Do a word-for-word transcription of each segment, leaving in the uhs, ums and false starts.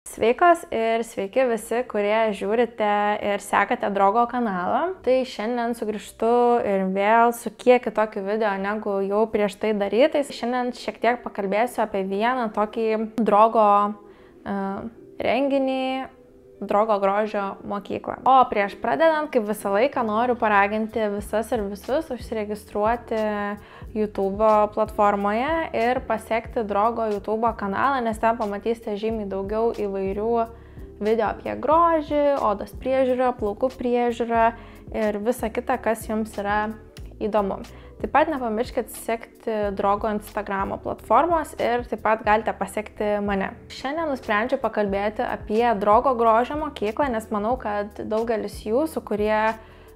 Sveikos ir sveiki visi, kurie žiūrite ir sekate Drogo kanalą. Tai šiandien sugrįžtu ir vėl su kiek kitokiu video negu jau prieš tai darytais. Šiandien šiek tiek pakalbėsiu apie vieną tokį Drogo uh, renginį, Drogo grožio mokyklą. O prieš pradedant, kaip visą laiką, noriu paraginti visas ir visus užsiregistruoti YouTube platformoje ir pasiekti Drogo YouTube kanalą, nes ten pamatysite žymiai daugiau įvairių video apie grožį, odos priežiūrą, plaukų priežiūrą ir visa kita, kas jums yra įdomu. Taip pat nepamirškite sekti Drogo Instagramo platformos ir taip pat galite pasiekti mane. Šiandien nusprendžiau pakalbėti apie Drogo grožio mokyklą, nes manau, kad daugelis jūsų, kurie e,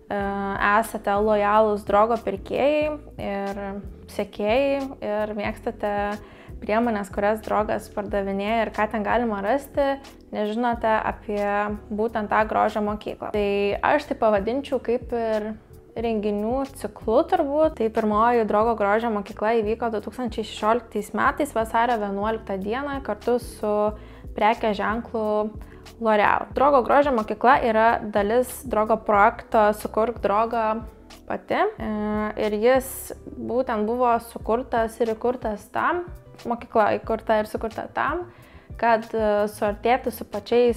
esate lojalūs Drogo pirkėjai ir sekėjai ir mėgstate priemonės, kurias Drogas pardavinėja ir ką ten galima rasti, nežinote apie būtent tą grožio mokyklą. Tai aš tai pavadinčiau kaip ir renginių ciklu turbūt. Tai pirmoji Drogo grožio mokykla įvyko du tūkstančiai šešioliktais metais vasario vienuoliktą dieną kartu su prekės ženklu L'Oreal. Drogo grožio mokykla yra dalis Drogo projekto Sukurk Drogą pati ir jis būtent buvo sukurtas ir įkurtas tam, mokykla įkurta ir sukurta tam, kad suartėtų su pačiais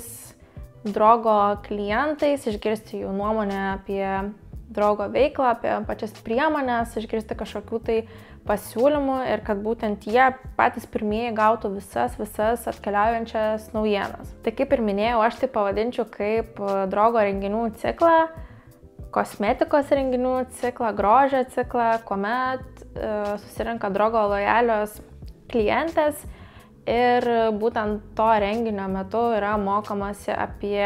Drogo klientais, išgirsti jų nuomonę apie Drogo veiklą, apie pačias priemonės, išgirsti kažkokių tai pasiūlymų ir kad būtent jie patys pirmieji gautų visas, visas atkeliaujančias naujienas. Tai kaip ir minėjau, aš tai pavadinčiau kaip Drogo renginių ciklą, kosmetikos renginių ciklą, grožio ciklą, kuomet e, susirenka Drogo lojalios klientės ir būtent to renginio metu yra mokomasi apie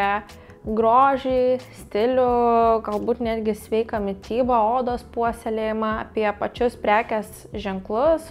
grožį, stilių, galbūt netgi sveiką mitybą, odos puoselėjimą, apie pačius prekės ženklus.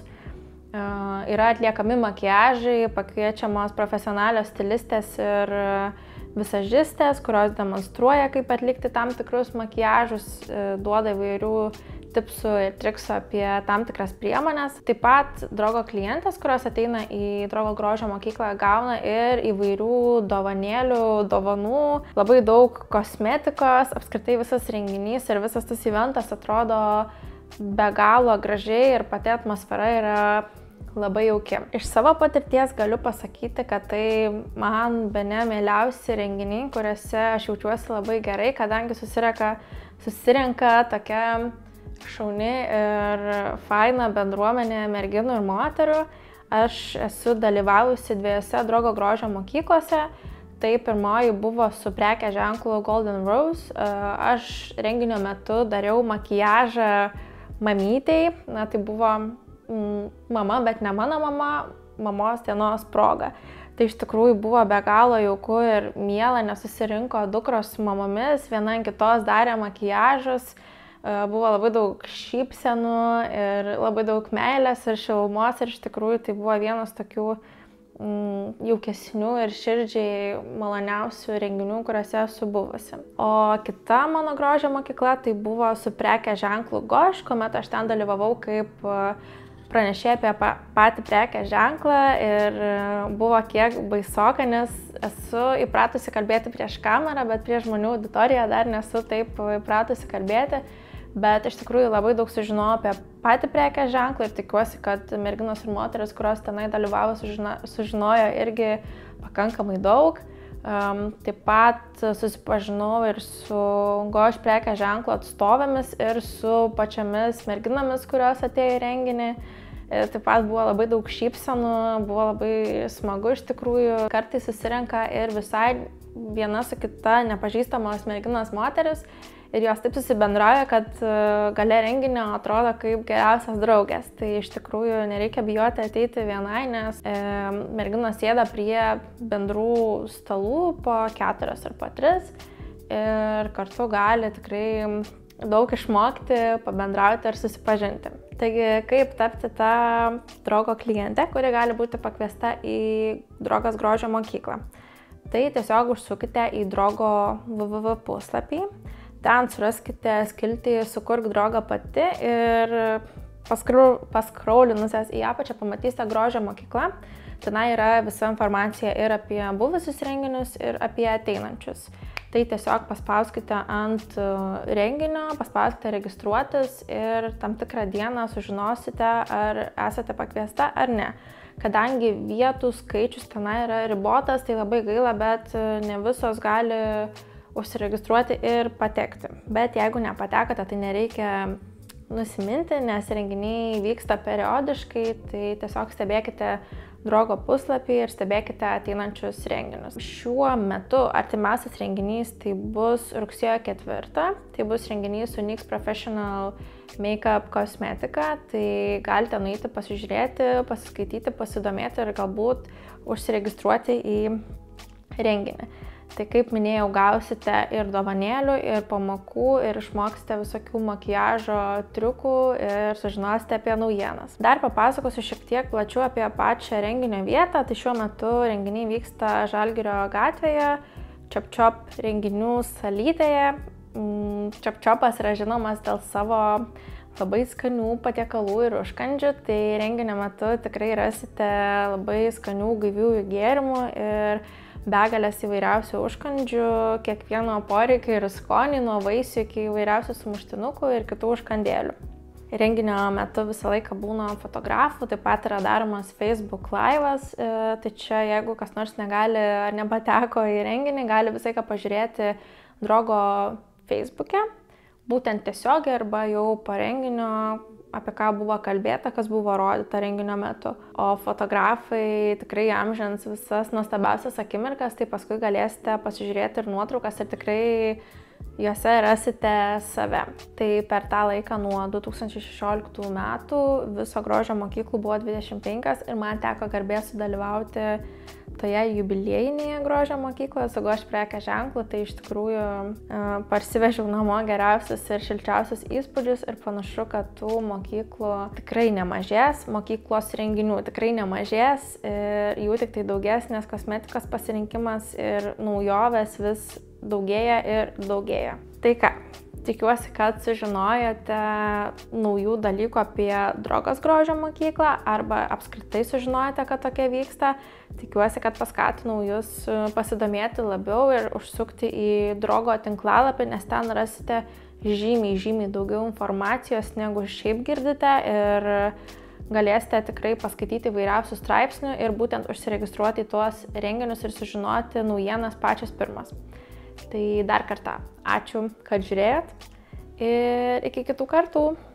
Yra atliekami makiažai, pakviečiamos profesionalios stilistės ir visažistės, kurios demonstruoja, kaip atlikti tam tikrus makiažus, duoda įvairių tipsų ir triksų apie tam tikras priemonės. Taip pat Drogo klientės, kurios ateina į Drogo grožio mokyklą, gauna ir įvairių dovanėlių, dovanų, labai daug kosmetikos, apskritai visas renginys ir visas tas eventas atrodo be galo gražiai ir pati atmosfera yra labai jauki. Iš savo patirties galiu pasakyti, kad tai man bene mieliausi renginiai, kuriuose aš jaučiuosi labai gerai, kadangi susirenka, susirenka tokia šauni ir faina bendruomenė merginų ir moterų. Aš esu dalyvavusi dviejose Drogo grožio mokyklose. Tai pirmoji buvo su prekės ženklu Golden Rose. Aš renginio metu dariau makiažą mamytei. Na, tai buvo mama, bet ne mano mama, mamos dienos proga. Tai iš tikrųjų buvo be galo jauku ir miela, nes susirinko dukros su mamomis, viena ant kitos darė makiažus. Buvo labai daug šypsenų ir labai daug meilės ir šilumos ir iš tikrųjų tai buvo vienas tokių mm, jaukesnių ir širdžiai maloniausių renginių, kuriuose esu buvusi. O kita mano grožio mokykla tai buvo su prekės ženklu Gosh, kuomet aš ten dalyvavau kaip pranešėja apie patį prekės ženklą ir buvo kiek baisoka, nes esu įpratusi kalbėti prieš kamerą, bet prieš žmonių auditoriją dar nesu taip įpratusi kalbėti. Bet iš tikrųjų labai daug sužinojau apie patį prekės ženklą ir tikiuosi, kad merginos ir moteris, kurios tenai dalyvavo, sužino, sužinojo irgi pakankamai daug. Um, taip pat susipažinau ir su Gosh prekės ženklo atstovėmis ir su pačiamis merginomis, kurios atėjo į renginį. Ir taip pat buvo labai daug šypsenų, buvo labai smagu iš tikrųjų. Kartais susirenka ir visai viena su kita nepažįstamos merginos moteris. Ir jos taip susibendrauja, kad gale renginio atrodo kaip geriausias draugės. Tai iš tikrųjų nereikia bijoti ateiti vienai, nes e, merginos sėda prie bendrų stalų po keturias ar po tris. Ir kartu gali tikrai daug išmokti, pabendrauti ir susipažinti. Taigi, kaip tapti tą Drogo klientę, kuri gali būti pakviesta į Drogos grožio mokyklą. Tai tiesiog užsukite į Drogo www puslapį. Ten suraskite skiltį Sukurk Drogą pati ir paskraulinusias į apačią pamatysite grožio mokyklą. Tenai yra visa informacija ir apie buvusius renginius, ir apie ateinančius. Tai tiesiog paspauskite ant renginio, paspauskite registruotis ir tam tikrą dieną sužinosite, ar esate pakviesta ar ne. Kadangi vietų skaičius tenai yra ribotas, tai labai gaila, bet ne visos gali užsiregistruoti ir patekti. Bet jeigu nepatekote, tai nereikia nusiminti, nes renginiai vyksta periodiškai, tai tiesiog stebėkite Drogo puslapį ir stebėkite ateinančius renginius. Šiuo metu artimiausias renginys tai bus rugsėjo ketvirtą, tai bus renginys su NYX Professional Makeup Kosmetika, tai galite nueiti pasižiūrėti, pasiskaityti, pasidomėti ir galbūt užsiregistruoti į renginį. Tai kaip minėjau, gausite ir dovanėlių, ir pamokų, ir išmoksite visokių makiažo triukų ir sužinosite apie naujienas. Dar papasakosiu šiek tiek plačiau apie pačią renginio vietą. Tai šiuo metu renginiai vyksta Žalgirio gatvėje, Chop Chop renginių salytėje. Chop Chopas yra žinomas dėl savo labai skanių patiekalų ir užkandžių, tai renginio metu tikrai rasite labai skanių gaiviųjų gėrimų ir begalės įvairiausių užkandžių, kiekvieno poreikio ir skonį, nuo vaisių iki įvairiausių sumuštinukų ir kitų užkandėlių. Renginio metu visą laiką būna fotografų, taip pat yra daromas Facebook live'as, tai čia jeigu kas nors negali ar nepateko į renginį, gali visą laiką pažiūrėti Drogo Facebook'e, būtent tiesiogiai arba jau po renginio, apie ką buvo kalbėta, kas buvo rodyta renginio metu. O fotografai tikrai amžins visas nuostabiausias akimirkas, tai paskui galėsite pasižiūrėti ir nuotraukas ir tikrai juose rasite save. Tai per tą laiką nuo du tūkstančiai šešioliktų metų viso grožio mokyklų buvo dvidešimt penkios ir man teko garbė sudalyvauti toje jubiliejinėje grožio mokykloje su Goš prekės ženklu, tai iš tikrųjų parsivežiau namo geriausius ir šilčiausius įspūdžius ir panašu, kad tų mokyklų tikrai nemažės, mokyklos renginių tikrai nemažės ir jų tik tai daugės, nes kosmetikos pasirinkimas ir naujovės vis daugėja ir daugėja. Tai ką? Tikiuosi, kad sužinojote naujų dalykų apie Drogos grožio mokyklą arba apskritai sužinojote, kad tokia vyksta. Tikiuosi, kad paskatinau jūs pasidomėti labiau ir užsukti į Drogo tinklalapį, nes ten rasite žymiai, žymiai daugiau informacijos, negu šiaip girdite ir galėsite tikrai paskaityti įvairiausių straipsnių ir būtent užsiregistruoti į tuos renginius ir sužinoti naujienas pačias pirmas. Tai dar kartą ačiū, kad žiūrėjot ir iki kitų kartų.